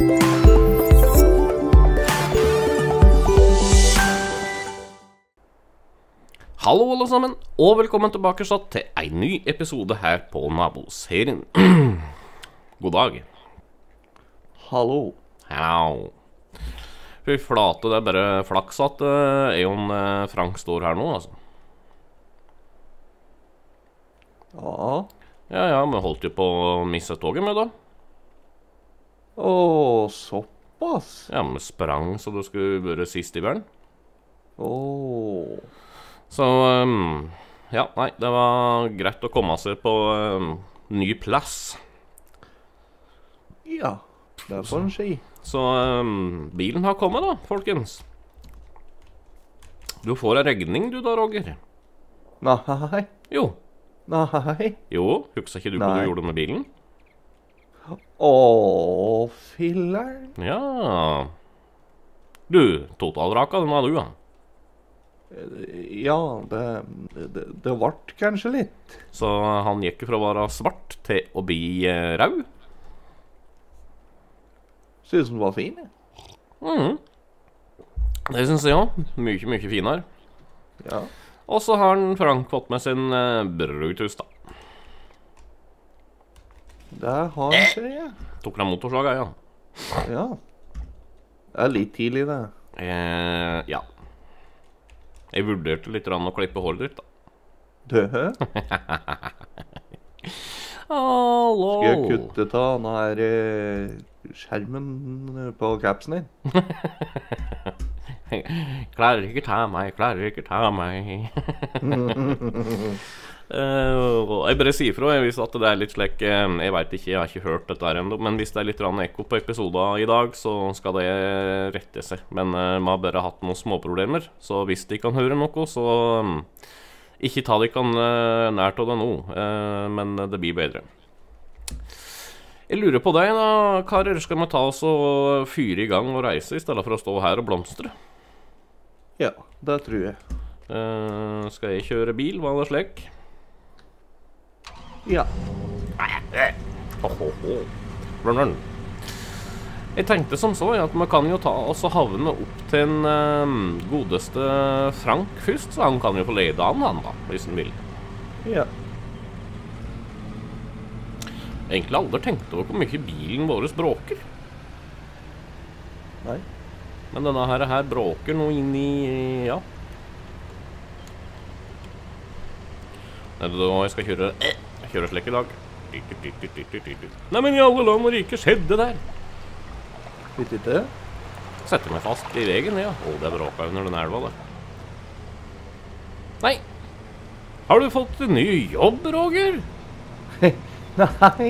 Hallo alle sammen, og velkommen tilbake til en ny episode her på Naboserien. God dag. Hallo. Hallo. Fy flate, det bare flaks at Eon Frank står her nå, altså. Ja. Ja, vi holdt jo på å misse toget med da. Åh, såpass. Ja, vi sprang så det skulle være sist i verden. Åh. Så, ja, nei, det var greit å komme seg på ny plass. Ja, det får en si. Så bilen har kommet da, folkens. Du får en regning du da, Roger. Nei. Jo, husker ikke du hva Nei. du gjorde med bilen? Åh, filleren. Ja. Du, totalvraka, den var du, ja. Ja, det vart kanskje litt. Så han gikk fra å være svart til å bli rød. Synes den var fin, ja. Det synes jeg også. Mye finere. Ja. Og så har han Frank fått med sin brutus da. Det har han, ser jeg. Tok den motorslaget, ja. Ja. Det er litt tidlig, det. Ja. Jeg vurderte litt å klippe håret ditt da. Død? Hallo. Skal jeg kutte ta den her skjermen på capsen din? Klarer ikke ta meg. Jeg bare sier fra hvis at det er litt slik. Jeg vet ikke, jeg har ikke hørt dette her enda. Men hvis det er litt ekko på episoden i dag, så skal det rette seg. Men vi har bare hatt noen småproblemer. Så hvis de kan høre noe, så ikke ta de kan nært av det nå. Men det blir bedre. Jeg lurer på deg da, karer. Skal vi ta oss og fyre i gang og reise i stedet for å stå her og blomstre? Ja, det tror jeg. Skal jeg kjøre bil? Hva er det slik? Ja. Jeg tenkte som så at vi kan jo ta oss og havne opp til en godeste Frank først, så han kan jo få lede han da, hvis han vil. Ja. Egentlig aldri tenkte over hvor mye bilen vår bråker. Nei. Men denne her bråker noe inn i, ja. Er det da jeg skal kjøre slik i dag? Nei, men i alle land og rike skjedde der. Vet ikke. Setter meg fast i veien, ja. Det bråker under den elva der. Nei. Har du fått en ny jobb, Roger? Nei.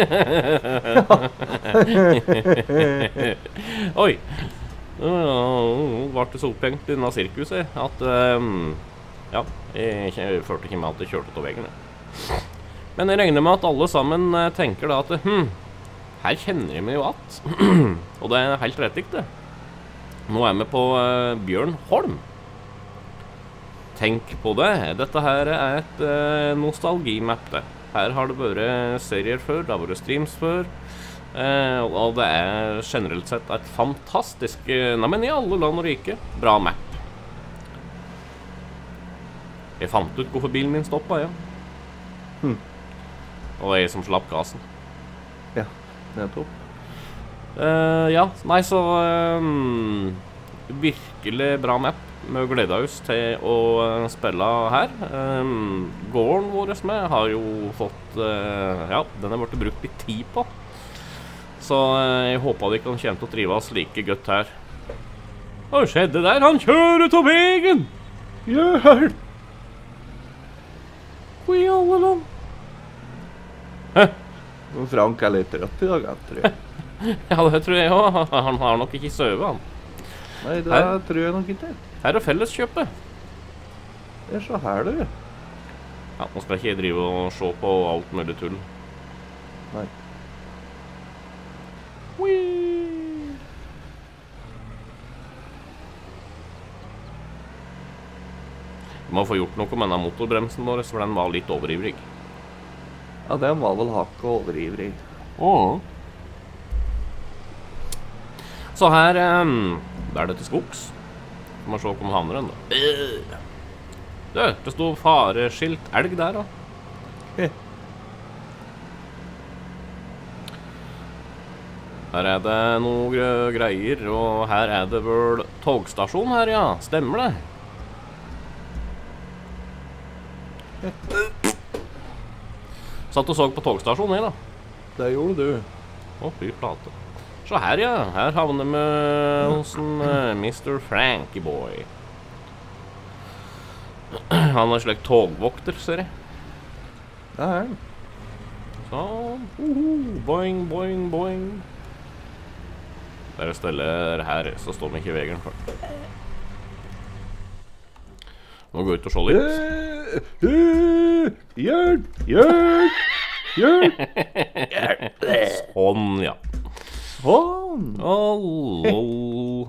Oi. Nå ble det så opphengt i denne sirkuset at, ja, jeg følte ikke med at jeg kjørte til veien. Men jeg regner med at alle sammen tenker da at, her kjenner jeg meg jo at. Og det er helt rett ikke det. Nå er vi på Bjørn Holm. Tenk på det. Dette her er et nostalgimap det. Her har det vært serier før, det har vært streams før. Og det er generelt sett et fantastisk, nei, men i alle land og rike, bra map. Jeg fant ut hvorfor bilen min stoppet, ja. Og det er jeg som slapp gassen. Ja, nettopp. Ja, nei, så virkelig bra map. Vi gleder oss til å spille her. Gården vår med har jo fått, ja, den er blitt brukt litt tid på. Så jeg håper de kan komme til å drive oss like godt her. Hva skjedde der? Han kjører til veien! Hjelp! Hvor i alle land? Hæ? Frank er litt rødt i dag, jeg tror. Ja, det tror jeg også. Han har nok ikke søvet, han. Nei, det tror jeg nok ikke. Her er felleskjøpet. Det er så her, du. Ja, nå skal ikke jeg drive og se på alt mulig tull. Nei. Whee! Vi må få gjort noe med denne motorbremsen vår, for den var litt overivrig. Ja, den var vel hakket overivrig. Så her der er det til skogs. Må se om han havner den da. Du, det stod fareskilt elg der da. Her er det noe greier, og her er det vel togstasjon her, ja. Stemmer det? Satt og så på togstasjonen, jeg da. Det gjorde du. Å, fy plate. Så her, ja. Her havner vi hos en Mr. Frankie Boy. Han er slik togvokter, ser jeg. Det er han. Sånn. Boing, boing, boing. Bare steller her, så står vi ikke i veien for. Nå går vi ut og se litt. Hjelp! Hjelp! Hjelp! Sånn, ja. Sånn! Lol.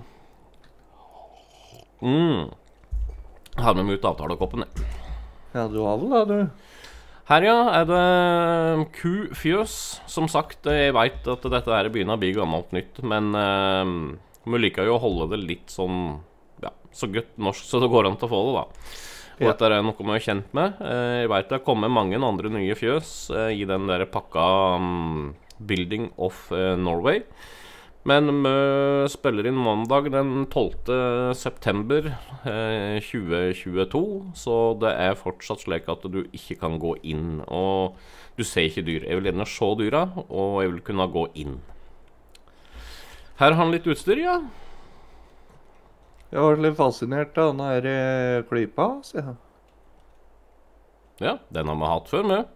Har med meg ut avtalekoppen, jeg. Ja, du har vel det, du. Her, ja, er det kufjøs. Som sagt, jeg vet at dette her begynner å bli gammelt nytt, men vi liker jo å holde det litt sånn, ja, så godt norsk så det går an til å få det, da. Og dette er noe vi er kjent med. Jeg vet det har kommet mange andre nye fjøs i den der pakka Building of Norway. Men vi spiller inn mandag den 12. september 2022, så det er fortsatt slik at du ikke kan gå inn, og du ser ikke dyr. Jeg vil gjerne se dyra, og jeg vil kunne gå inn. Her har han litt utstyr, ja. Jeg var litt fascinert av den her klypa, sier jeg. Ja, den har vi hatt før med.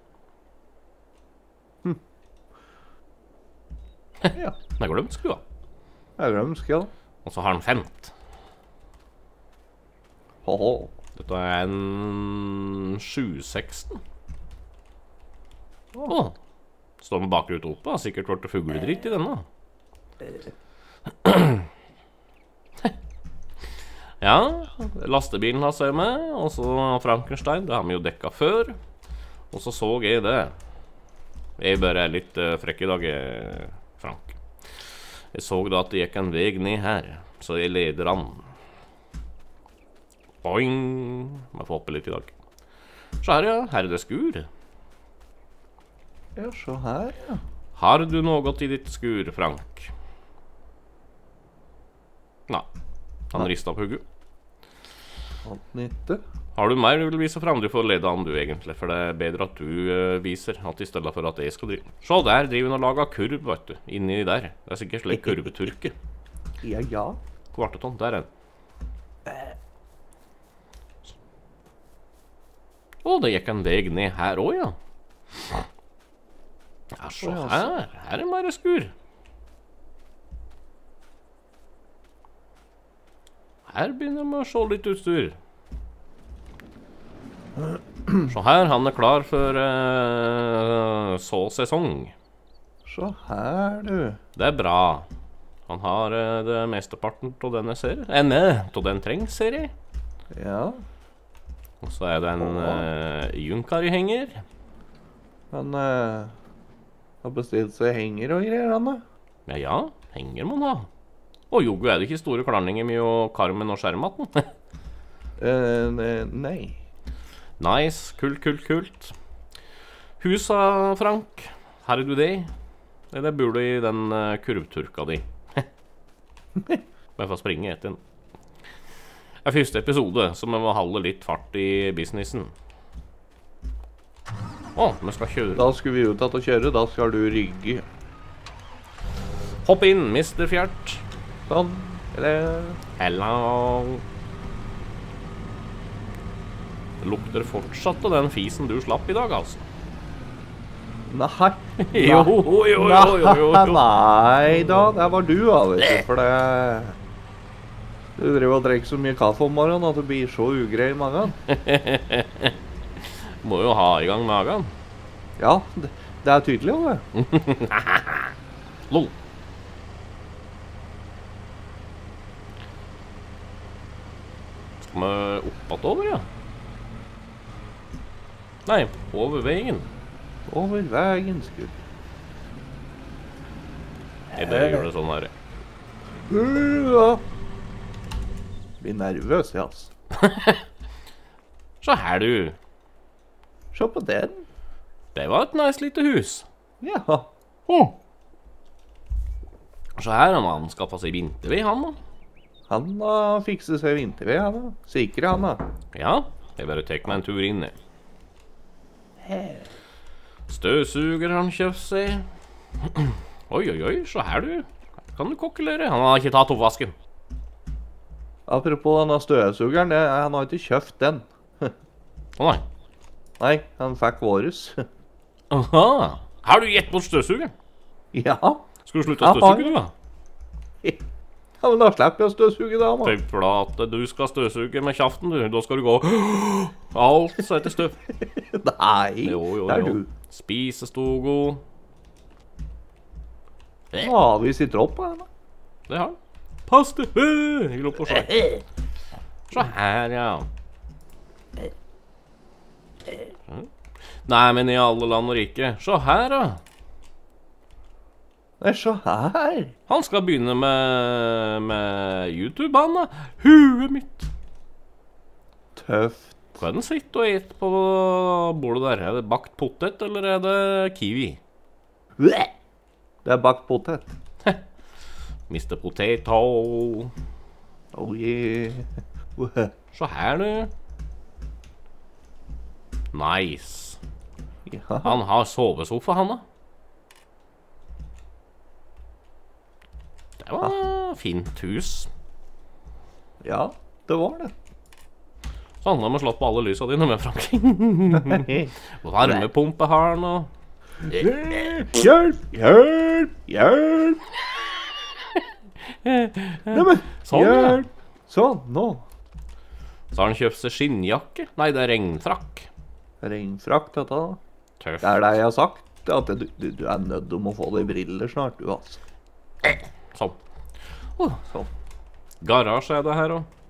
Ja. Det er glemsk, du da. Jeg er glemsk, ja. Og så har han 5. Haha. Dette er en 716. Åh, står med bakruta oppe, har sikkert vært fugledritt i denne. Ja, lastebilen har seg med, og så Frankenstein, det har vi jo dekket før. Og så jeg det. Jeg bare er litt frekk i dag, Frank. Jeg så da at det gikk en vei ned her, så jeg leder an. Boing! Jeg får hoppe litt i dag. Så her, ja, her er det skur. Ja, så her, ja. Har du noe i ditt skur, Frank? Nei. Han ristet på hugget. Alt nytte. Har du mer du vil vise fram? Du får lede an du egentlig, for det er bedre at du viser at i stedet for at jeg skal drive. Så der driver hun og lager kurv, vet du, inni der. Det er sikkert slik kurveturke. Ja, ja. Kvartetonn, der er den. Å, det gikk en vei ned her også, ja. Ja, så her er det mer skur. Her begynner vi å se litt utstyr. Så her, han er klar for så sesong. Så her, du. Det er bra. Han har det mesteparten av denne serien. Av den trengs serie. Ja. Og så er det en Junkari-henger. Han har bestilt seg henger og greier, han da. Ja, henger må han ha. Og jo, er det ikke store klarninger med å Carmen og skjermaten? Nei. Nice, kult. Husa, Frank, her er du det? Eller bor du i den kurvturka di? Bare for å springe etter den. Det er første episode, så vi må holde litt fart i businessen. Å, vi skal kjøre. Da skal vi ut at å kjøre, da skal du rygge. Hopp inn, Mr. Fjert. Sånn. Hello. Det lukter fortsatt av den fisen du slapp i dag, altså. Nei. Jo. Nei da, det var du, da, vet du, for det... Du driver og drikker så mye kaffe om morgenen at du blir så ugrei i magen. Må jo ha i gang magen. Ja, det er tydelig, det. Lol. Skal vi oppåt over, ja? Nei, over veien. Over veien, skutt. Jeg bare gjør det sånn her. Ja. Blir nervøs, ja, altså. Så her, du. Se på den. Det var et nice lite hus. Ja. Så her har man skaffet seg vinterved, han da. Han har fikset seg vinterved, han da. Sikker han da. Ja, jeg bare tek meg en tur inn. Støvsuger han kjøpt seg. Oi, oi, oi, så her, du. Her kan du kokkelere. Han har ikke tatt oppvasken. Apropos denne støvsugeren, han har ikke kjøpt den. Å nei. Nei, han fikk våres. Aha. Har du gitt bort støvsugeren? Ja. Skal du slutte å støvsuge, du da? Ja, men da slipper jeg å støvsuge da, man. Tenk for da at du skal støvsuge med kjaften, du. Da skal du gå alt så etter støv. Nei, Jo, det er jo. du. Spisestogo. Nå har vi sitt opp på henne. Det har han. Pass det! Jeg lå på å se. Så her, ja. Nei, men i alle land og rike. Så her, da. Nei, se her. Han skal begynne med YouTube, han da. Huet mitt. Tøft. Hva er den sitter og et på bordet der? Er det bakt potet, eller er det kiwi? Det er bakt potet. Mr. Potato. Oh yeah. Så her, du. Nice. Ja. Han har sovesofa, han da. Det var fint hus. Ja, det var det. Så handler det om å slå på alle lysa dine med, Frank. Varmepumpe har han, og Hjelp! Hjelp! Hjelp! Neimen, sånn, ja. hjelp! Sånn, nå. Så har han kjøpt seg skinnjakke. Nei, det er regnfrakk. Regnfrakt, dette da. Tøft. Det er det jeg har sagt. At du er nødt om å få deg briller snart, du, altså. Sånn. Sånn. Garasje er det her også.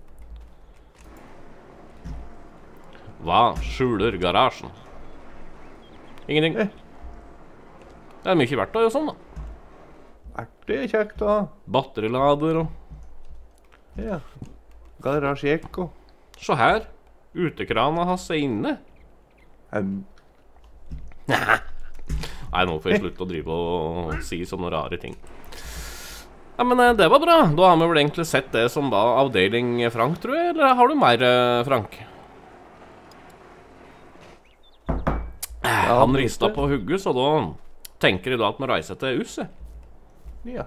Hva skjuler garasjen? Ingenting. Det er mye verdt å gjøre sånn, da. Er det kjekt, da? Batterilader og Ja. Garasjekk og Se her. Utekrana hans er inne. Nei, nå får jeg slutte å drive og si sånne rare ting. Ja, men det var bra. Da har vi vel egentlig sett det som var avdeling Frank, tror jeg. Eller har du mer, Frank? Han rista på hugget, så da tenker jeg da at vi reiser til huset. Ja.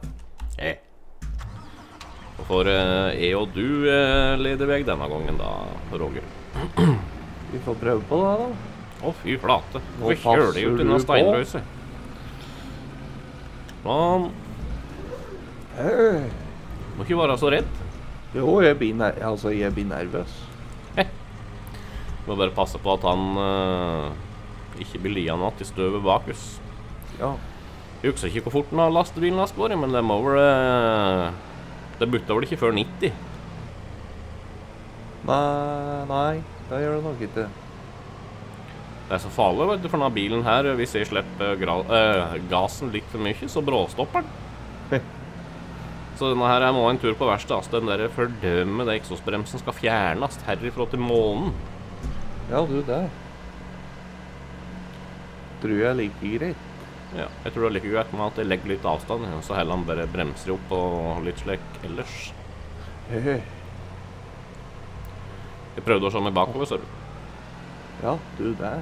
Og får jeg og du leder vei denne gangen da, Roger. Vi får prøve på det, da. Å, fy flate. Nå Nå kjører de ut passer denne du på. steinrøyset. Sånn. Må ikke være så redd. Jo, jeg blir nervøs. Må bare passe på at han ikke blir liggende igjen i støvet bak oss. Ja. Jeg husker ikke hvor fort den har lastebilen har skåret, men det må vel det butta vel ikke før 90. Nei, det gjør det nok ikke. Det er så farlig, vet du, for denne bilen her, hvis jeg slipper gassen litt for mye, så bråstopper den. Så denne her må en tur på verksted, altså den der fordømmede eksosbremsen skal fjernes herifra til månen. Ja, du, det tror jeg er like greit. Ja, jeg tror det er like greit med at jeg legger litt avstand, så heller han bare bremser opp og litt slik ellers. Jeg prøvde å se meg bakover, ser du. Ja, du, det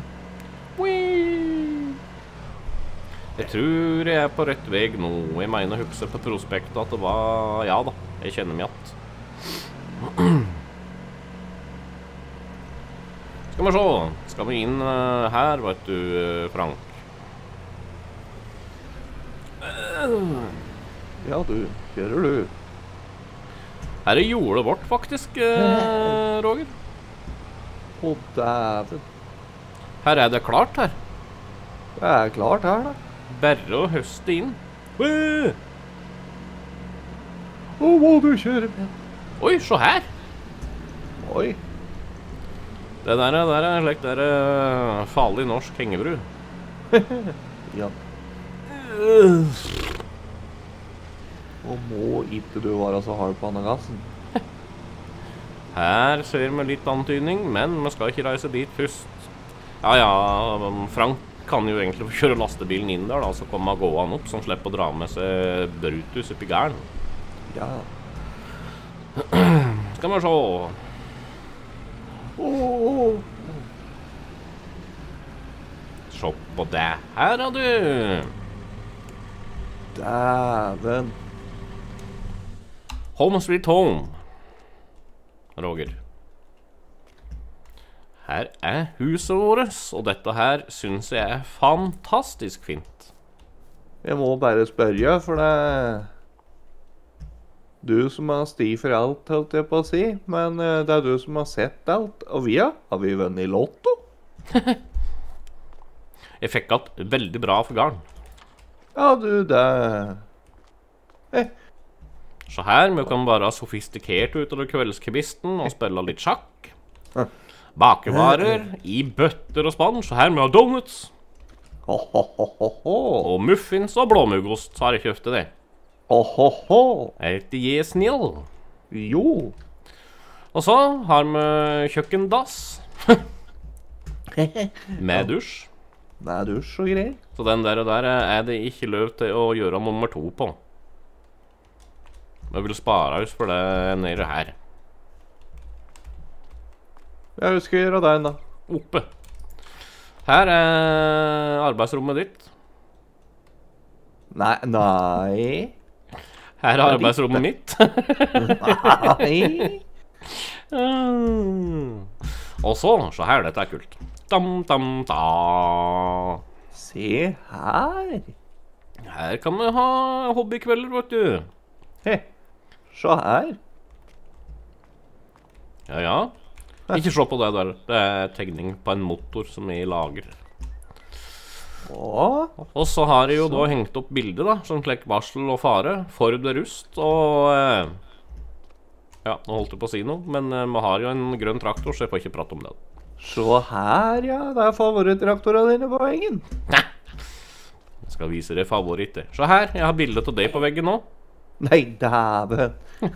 Jeg tror jeg er på rett vei nå. Jeg mener å huske på prospektet at det var... Ja da, jeg kjenner meg igjen. Skal vi se. Skal vi inn her, vet du, Frank? Ja, du, kjører du. Her er jordet vårt, faktisk, Roger. Å, dæven. Her er det klart, her. Det er klart her, da. Bare å høste inn. Å, må du kjøre med? Oi, se her. Oi. Det der er slik der farlig norsk hengebru. Ja. Og må ikke du være så hard på denne gassen? Her ser vi litt antydning, men vi skal ikke reise dit først. Ja, ja, Frank kan jo egentlig få kjøre lastebilen inn der, da, så kommer han gående opp, så han slipper å dra med seg Brutus oppi gæren. Ja. Skal vi se. Se på det her, da, du. Dæven. Home sweet home. Roger. Her er huset vårt, og dette her synes jeg er fantastisk fint. Jeg må bare spørre, for det er du som har sti for alt, holdt jeg på å si. Men det er du som har sett alt. Og har vi vunnet i lotto? Jeg fikk hatt veldig bra for garn. Ja, du, det... Så her, vi kan være sofistikert utover kveldskvisten og spille litt sjakk. Bakevarer i bøtter og spann, så her vi har donuts. Og muffins og blåmuggost har jeg kjøpt til det. Er ikke jeg snill? Jo. Og så har vi kjøkkendass. Med dusj. Med dusj og greier. Så den der er det ikke lov til å gjøre nummer 2 på. Vi vil spare oss for det nede her. Jeg skal gjøre den da. Oppe. Her er arbeidsrommet ditt. Nei. Her er arbeidsrommet mitt. Nei. Og så her, dette er kult. Dam, dam, da. Se her. Her kan vi ha hobbykvelder, vet du. Se her. Ja, ja. Ikke se på det der. Det er tegning på en motor som vi lager. Og så har jeg jo da hengt opp bildet da, som slik varsel og fare. Ford Rust, og... ja, nå holdt jeg på å si noe, men vi har jo en grønn traktor, så jeg får ikke prate om det. Se her, ja. Det er favorittraktorene dine på veggen. Jeg skal vise deg favoritter. Se her, jeg har bildet av deg på veggen nå. Nei, dæven.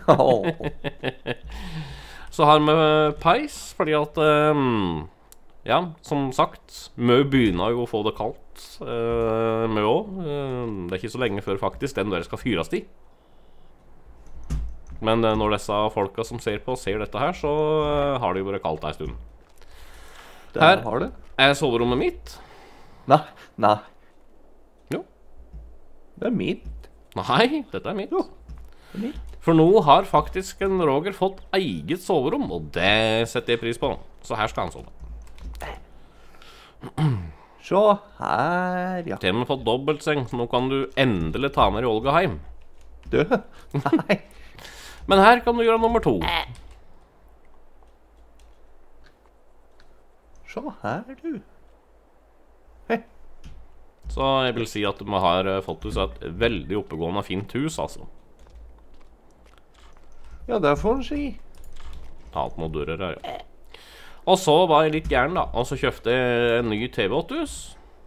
Så har vi peis, fordi at, ja, som sagt, vi begynner jo å få det kaldt, vi også. Det er ikke så lenge før faktisk den der skal fyres i. Men når disse folka som ser på ser dette her, så har det jo vært kaldt en stund. Her er soverommet mitt. Nei. Jo. Det er mitt. Nei, dette er mitt. Jo, det er mitt. For nå har faktisk en Roger fått eget soverom, og det setter jeg pris på. Så her skal han sove. Se her, ja. Til og med fått dobbeltseng, så nå kan du endelig ta med i Olga hjem. Du, nei. Men her kan du gjøre nummer 2. Se her, du. Så jeg vil si at vi har fått oss et veldig oppegående fint hus, altså. Ja, det får en si. Ta alt noen dører her, ja. Og så var jeg litt gæren da, og så kjøpte jeg en ny TV-8-hus.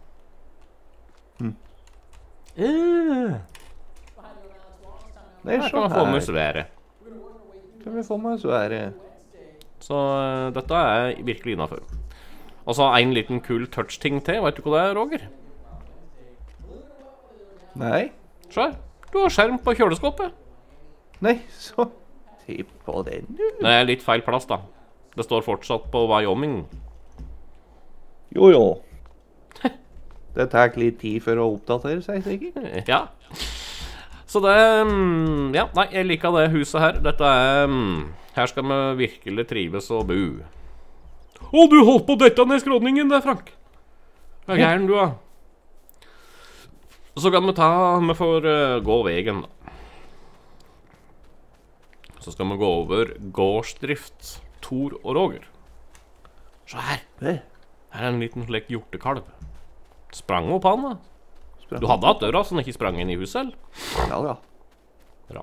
Nei, Her se kan vi få med her. svære. Kan vi få med svære? Så dette er virkelig innenfor. Og så en liten kul touch-ting til, vet du hva det er, Roger? Nei. Se her, du har skjerm på kjøleskåpet. Nei, så tipp på den, du. Det er litt feil plass da. Det står fortsatt på Wyoming. Jo. Det tar litt tid for å oppdatere seg, sikkert. Ja. Så det, ja, nei, jeg liker det huset her. Dette er, her skal vi virkelig trives og bo. Å, du holdt på dette ned skråningen der, Frank. Hva er gæren du, da? Så kan vi får gå veien da. Så skal vi gå over gårdsdrift, Tor og Roger. Se her. Her er en liten slik hjortekalv. Sprang opp han da. Du hadde hatt døra så den ikke sprang inn i huset, eller? Ja. Bra.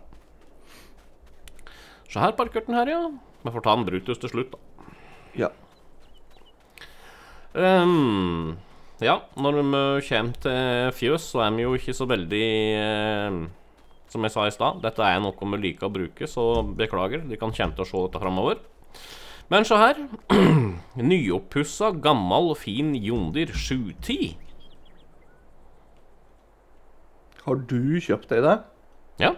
Se her, parkørten her, ja. Vi får ta en Brutus til slutt da. Ja. Ja, når vi kommer til fjøs, så er vi jo ikke så veldig som jeg sa i stad. Dette er noe vi liker å bruke, så beklager. De kan kjenne til å se dette fremover. Men se her. Nyoppussa, gammel, fin Jondir 710. Har du kjøpt deg det? Ja.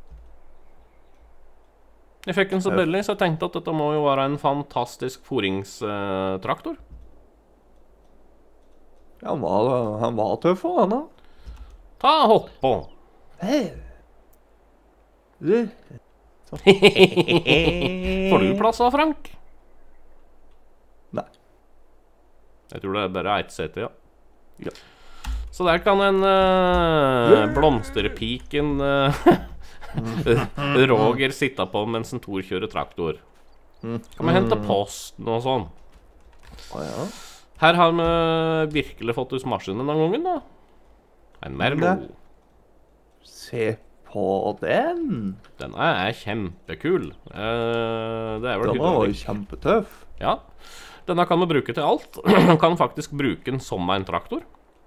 Jeg fikk den så billig, så jeg tenkte at dette må jo være en fantastisk foringstraktor. Ja, han var tøff også, han da. Ta hopp på. Hei. Du. Får du plass av, Frank? Nei. Jeg tror det er bare ett sete, ja. Ja. Så der kan en blomsterpiken Roger sitte på mens en Tor kjører traktor. Kan vi hente posten og sånn. Ja. Her har vi virkelig fått ut maskinen denne gangen, da. En Merlo. Se på den. Den er kjempekul. Det er vel Den var jo kjempetøff. Ja. Denne kan vi bruke til alt. Man kan faktisk bruke den som en traktor.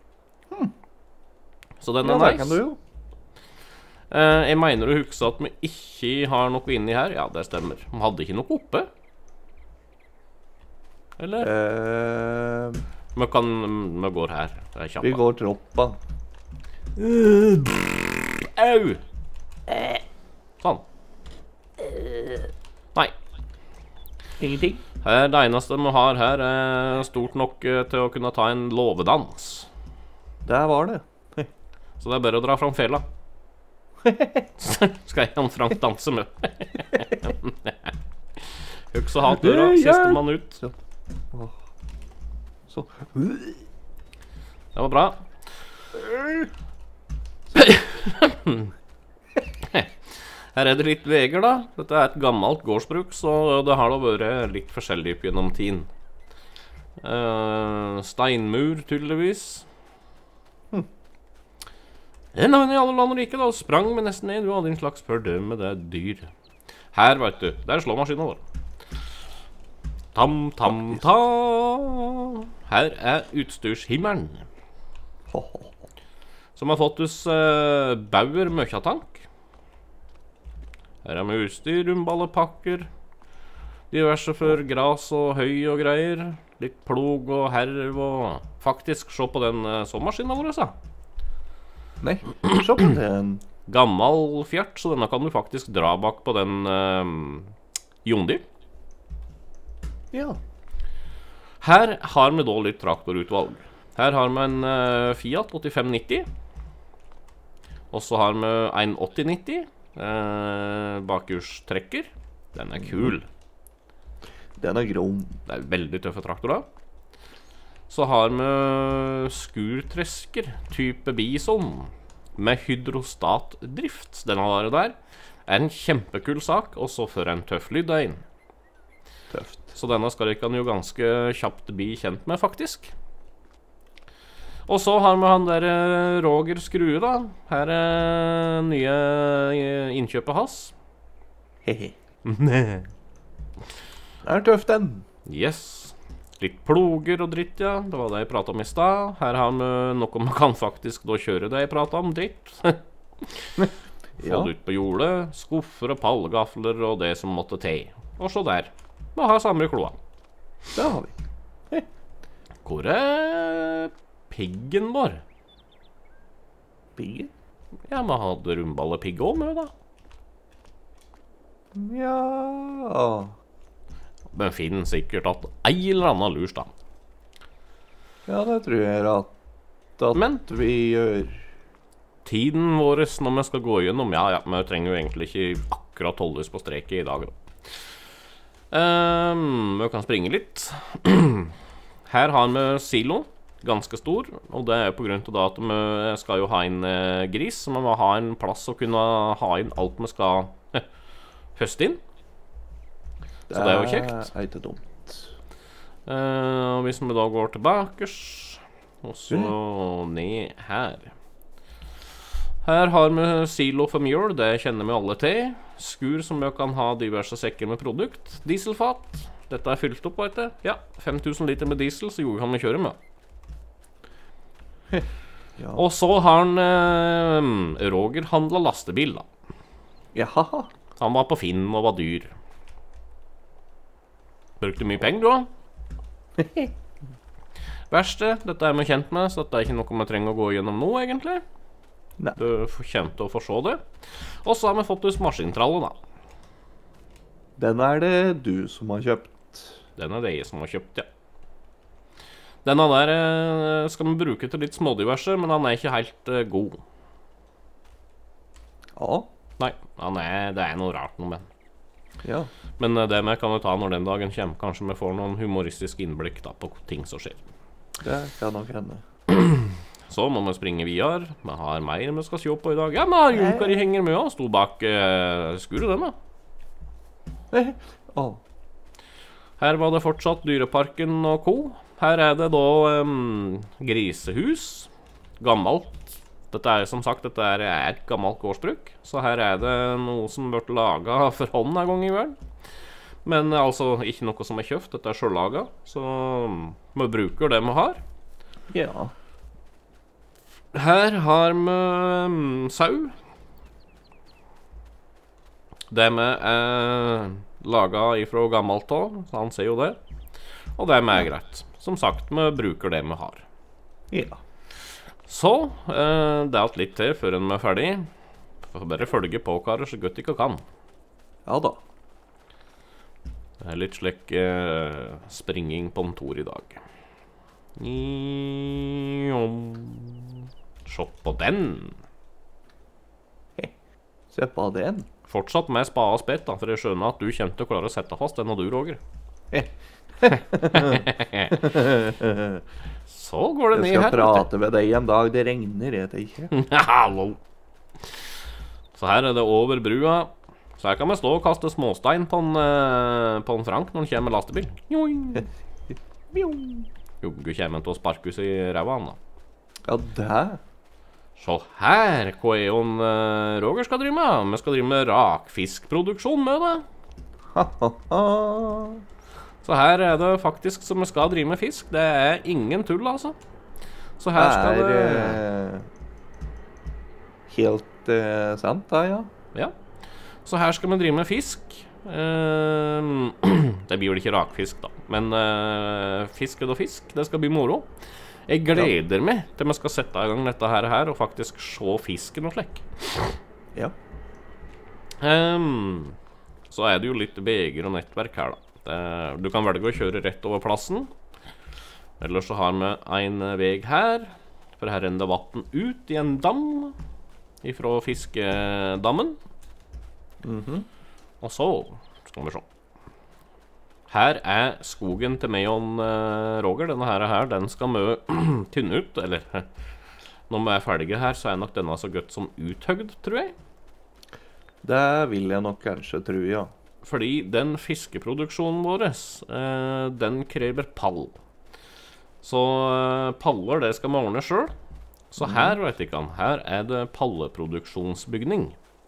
Så den er Ja, det nice. kan du jo. Jeg mener å huske at vi ikke har noe inni her. Ja, det stemmer. Vi hadde ikke noe oppe. Eller? Vi går her. Det er kjapt. Vi går troppa. Au! Sånn. Nei. Ingenting. Det eneste vi har her er stort nok til å kunne ta en låvedans. Der var det. Så det er bare å dra fram fela. Skal jeg og Frank danse med? Husk å ha døra, siste mann ut. Så. Det var bra. Her er det litt veger, da. Dette er et gammelt gårdsbruk, så det har da vært litt forskjellig opp gjennom tiden. Steinmur, tydeligvis. En av henne i alle land og rike da, sprang med nesten ned. Du hadde en slags fordømme, det er dyr. Her, vet du, der slår maskinen vår. Tam, tam, ta. Her er utstyrshimmelen. Som har fått hos Bauer Møkjatank. Her er med utstyr, rundballepakker, diverse for gras og høy og greier. Litt plog og herv og... Faktisk, se på den såmaskinen vår, sa. Nei, se på den. Gammel fjert, så denne kan du faktisk dra bak på den Jondir. Ja. Her har vi da litt traktorutvalg. Her har vi en Fiat 8590. Og så har vi en 8090. Bakhjulstrekker. Den er kul. Den er grom. Det er veldig tøffe traktorer. Så har vi skurtresker type Bison med hydrostatdrift. Denne der er en kjempekul sak, også for en tøff lyd ein. Tøft. Så denne skal dere jo ganske kjapt bli kjent med, faktisk. Og så har vi han der Roger Skrue, da. Her er nye innkjøpet hans. Hehe. Det er tøft, den. Yes. Litt ploger og dritt, ja. Det var det jeg pratet om i stad. Her har vi noe man kan faktisk da kjøre det jeg pratet om, dritt. Få det ut på jordet. Skuffer og pallgafler og det som måtte til. Og så der. Vi har samme kloa. Det har vi. Hvor er piggen vår? Piggen? Ja, vi hadde rundballepigg også med, da. Ja. Men finner sikkert at ei eller annen lurs, da. Ja, det tror jeg at Men vi gjør. tiden vår når vi skal gå gjennom, ja, vi trenger jo egentlig ikke akkurat holde oss på streket i dag, da. Vi kan springe litt. Her har vi silo, ganske stor, og det er på grunn til at vi skal jo ha inn gris, så vi må ha en plass å kunne ha inn alt vi skal høste inn. Så det er jo kjekt. Det er ikke dumt. Og hvis vi da går tilbake, og så ned her. Her har vi silo for mjøl, det kjenner vi alle til. Skur som vi kan ha diverse sekker med produkt. Dieselfat. Dette er fylt opp, vet du. Ja, 5000 liter med diesel, så jo kan vi kjøre med. Ja. Og så har Roger handlet lastebil da. Jaha. Han var på Finn og var dyr. Brukte mye penger, du da. Verste, dette er vi kjent med, så dette er ikke noe vi trenger å gå gjennom nå, egentlig. Nei. Du kommer til å få se det. Og så har vi fått oss maskintralle, da. Den er det du som har kjøpt. Den er det jeg som har kjøpt, ja. Denne der skal vi bruke til litt smådiverse, men han er ikke helt god. Ja. Nei, det er noe rart noe med den. Ja. Men det vi kan jo ta når den dagen kommer. Kanskje vi får noen humoristiske innblikk da, på ting som skjer. Det kan nok hende. Så må vi springe videre. Vi har mer vi skal se på i dag. Ja, vi har Junkari henger med og sto bak skuret den da. Å. Her var det fortsatt Dyreparken og co. Her er det da grisehus. Gammelt. Dette er som sagt, dette er et gammelt gårdsbruk. Så her er det noe som ble laget for hånd en gang i verden. Men altså ikke noe som er kjøpt, dette er selv laget. Så vi bruker det vi har. Ja. Her har vi sau. Det med er laget ifra gammelt av, så han ser jo det. Og det med er greit. Som sagt, vi bruker det vi har. Ja. Så, det er alt litt til før en er ferdig. Får bare følge på, karer, så godt ikke kan. Ja da. Det er litt slik springing på en tor i dag. Se på den. Se på den. Fortsatt med spade og spett, da, for jeg skjønner at du kommer til å klare å sette fast den og du, Roger. Så går det ned her. Jeg skal prate med deg en dag det regner, jeg vet ikke. Hallo. Så her er det over brua. Så her kan vi stå og kaste småstein på en Frank når han kommer med lastebil. Joggu kommer han til å sparke oss i ræva han da. Ja, det. Så her, hva er jo Roger skal drive med? Vi skal drive med rakfiskproduksjon med det. Så her er det faktisk som vi skal drive med fisk. Det er ingen tull, altså. Så her skal det... helt sant, da, ja. Ja. Så her skal vi drive med fisk. Det blir jo ikke rakfisk, da. Men fisk er da fisk. Det skal bli moro. Jeg gleder meg til vi skal sette i gang dette her og faktisk se fisken og slekk. Ja. Så er det jo litt beger og nettverk her, da. Du kan velge å kjøre rett over plassen. Eller så har vi en veg her. For her renner det vatten ut i en dam ifra fiskedammen. Og så skal vi se. Her er skogen til meg og Roger. Denne her, den skal vi tynne ut. Eller når vi er ferdige her, så er nok denne så godt som uthøgd, tror jeg. Det vil jeg nok kanskje tro, ja. Fordi den fiskeproduksjonen vår, den krever pall. Så paller, det skal vi ordne selv. Så her, vet ikke han, her er det palleproduksjonsbygning.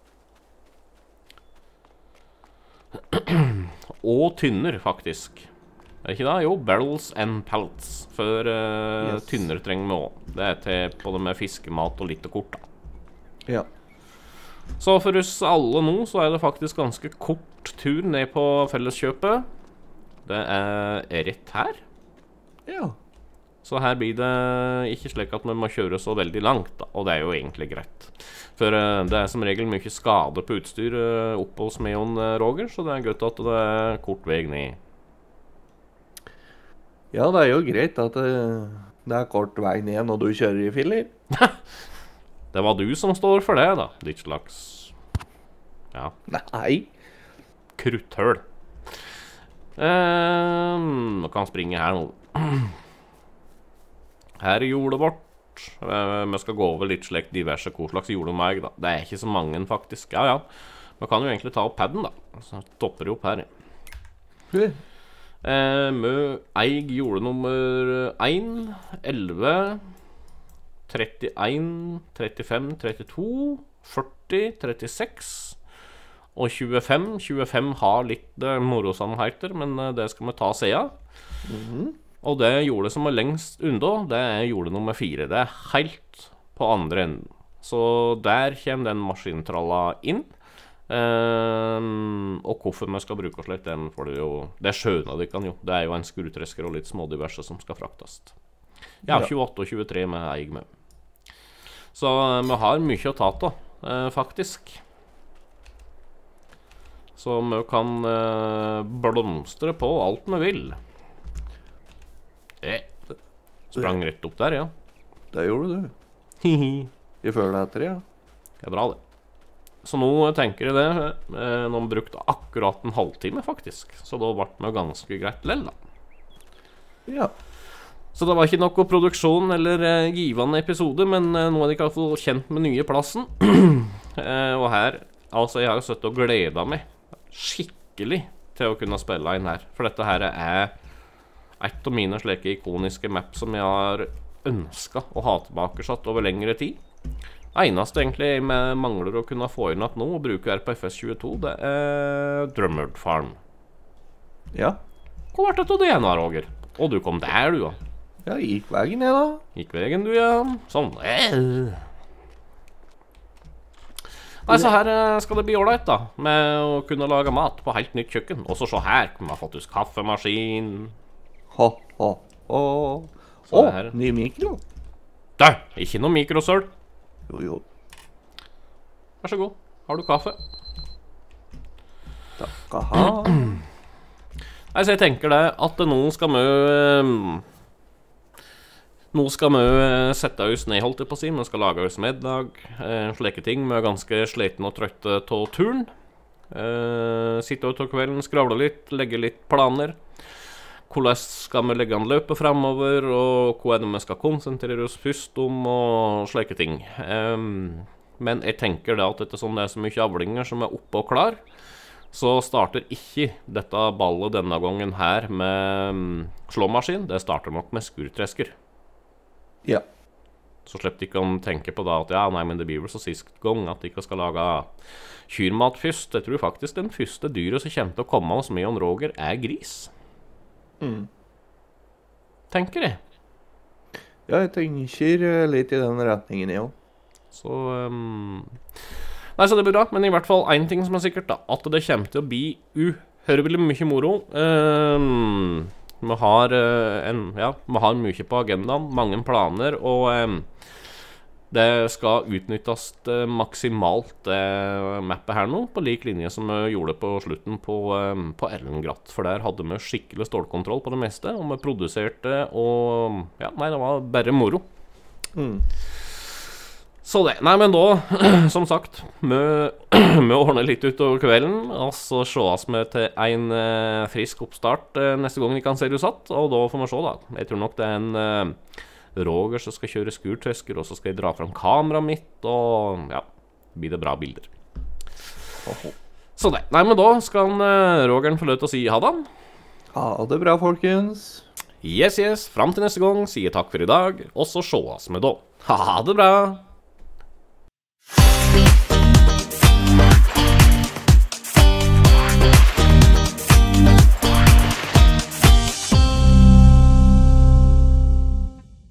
Og tynner, faktisk. Er ikke det? Jo, barrels and pallets. For tynner trenger vi også. Det er til både med fiskemat og litt og kort, da. Ja. Så for oss alle nå, så er det faktisk ganske kort tur ned på felleskjøpet. Det er rett her. Ja. Så her blir det ikke slik at vi må kjøre så veldig langt, da. Og det er jo egentlig greit. For det er som regel mye skade på utstyr oppe hos meg og Roger, så det er godt at det er kort vei ned. Ja, det er jo greit at det er kort vei ned når du kjører i filler. Det var du som står for det, da. Ditt slags... Ja. Nei. Krutthøl. Nå kan springe her nå. Her er jordet vårt. Vi skal gå over litt slik diverse hvor slags jord og meg, da. Det er ikke så mange, faktisk. Ja, ja. Vi kan jo egentlig ta opp padden, da. Så topper det opp her. Vi eier jord nummer 1, 11... 31, 35, 32, 40, 36 og 25. 25 har litt morosannheter, men det skal vi ta siden. Og det jordet som er lengst unna, det er jordet nummer 4. Det er helt på andre enden. Så der kommer den maskintralla inn. Og hvorfor vi skal bruke oss litt, den får du jo. Det skjønner de kan jo. Det er jo en skrutresker og litt smådiverse som skal fraktes. Ja, 28 og 23 med eier med. Så vi har mye å ta av, faktisk. Så vi kan blomstre på alt vi vil. Sprang rett opp der, ja. Det gjorde du. Hihi. Jeg føler det etter, ja. Det er bra, det. Så nå tenker jeg det. Nå har vi brukt akkurat en halvtime, faktisk. Så da ble det ganske greit lell, da. Ja. Så det var ikke noe produksjon eller givende episode, men nå er det ikke iallfall kjent med nye plassen. Og her, altså jeg har jo sittet og gledet meg skikkelig til å kunne spille inn her. For dette her er et av mine slike ikoniske map som jeg har ønsket å ha tilbake satt over lengre tid. Det eneste egentlig jeg mangler å kunne få inn at nå og bruke RPFS 22, det er Drumhead Farm. Ja. Hvor ble det av det nå, Roger? Og du kom der, du, ja. Ja, gikk veien, jeg da. Gikk veien, du, ja. Sånn. Nei, så her skal det bli ordentlig, da. Med å kunne lage mat på helt nytt kjøkken. Og så se her, vi har fått oss kaffemaskin. Ny mikro. Da, ikke noe mikrosøl. Jo. Vær så god, har du kaffe? Takk, aha. Nei, så jeg tenker det at nå skal vi sette oss ned, holdt jeg på å si. Vi skal lage oss middag, slike ting. Vi er ganske sliten og trøtte av turen. Sitte utover kvelden, skravle litt, legge litt planer. Hvordan skal vi legge an løpet fremover, og hva er det vi skal konsentrere oss først om, og slike ting. Men jeg tenker det at ettersom det er så mye avlinger som er oppe og klar, så starter ikke dette ballet denne gangen her med slåmaskin. Det starter nok med skurtresker. Ja. Så slipper de ikke å tenke på da at ja, nei, men det blir vel så sist gang at de ikke skal lage kyrmat først. Jeg tror faktisk den første dyret som kommer til å komme hos meg og Roger er gris. Tenker jeg. Ja, jeg tenker litt i den retningen, ja. Så nei, så det blir bra. Men i hvert fall en ting som er sikkert, da, at det kommer til å bli uhørvelig mye moro. Vi har mye på agendaen, mange planer, og det skal utnyttes maksimalt mappet her nå, på lik linje som vi gjorde på slutten på Erlengratt. For der hadde vi skikkelig stålkontroll på det meste, og vi produserte, og ja, nei, det var bare moro. Så det, nei, men da, som sagt, vi ordner litt utover kvelden, og så sees vi til en frisk oppstart neste gang vi kan se det satt, og da får vi se da. Jeg tror nok det er en Roger som skal kjøre skurtresker, og så skal jeg dra fram kameraet mitt, og ja, blir det bra bilder. Så det, nei, men da skal Rogeren få lov til å si ha det. Ha det bra, folkens. Yes, fram til neste gang, sier takk for i dag, og så sees vi da. Ha det bra!